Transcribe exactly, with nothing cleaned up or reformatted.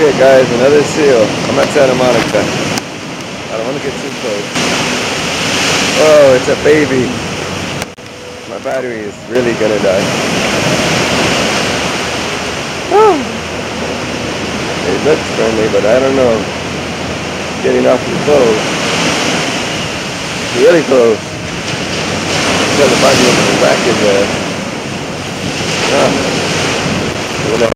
it, guys, another seal. I'm at Santa Monica. I don't want to get too close. Oh, it's a baby. My battery is really gonna die. Oh. It looks friendly, but I don't know. It's getting awfully close. Really close. Until the body of the back is there. Ah.